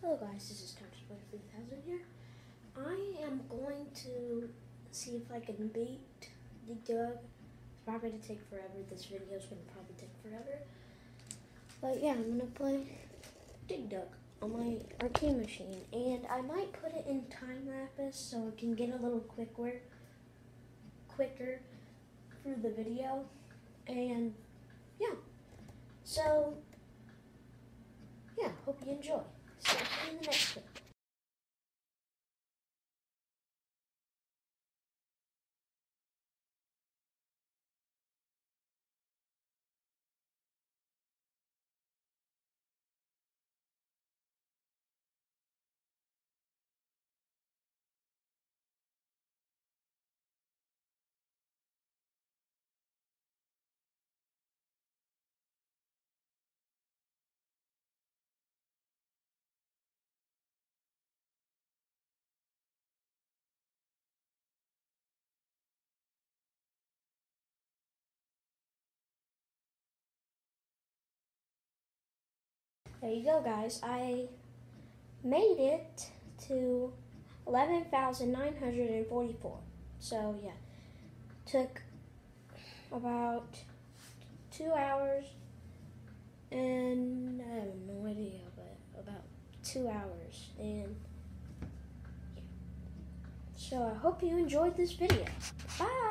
Hello guys, this is Coach 3000 here. I am going to see if I can beat Dig Dug. It's probably going to take forever. This video is going to probably take forever. But yeah, I'm going to play Dig Dug on my arcade machine. And I might put it in time lapse so it can get a little quicker through the video. And yeah, so yeah, hope you enjoy. See you in the next clip. There you go, guys. I made it to 11,944. So yeah, took about 2 hours and I have no idea, but about 2 hours. And yeah. So I hope you enjoyed this video. Bye.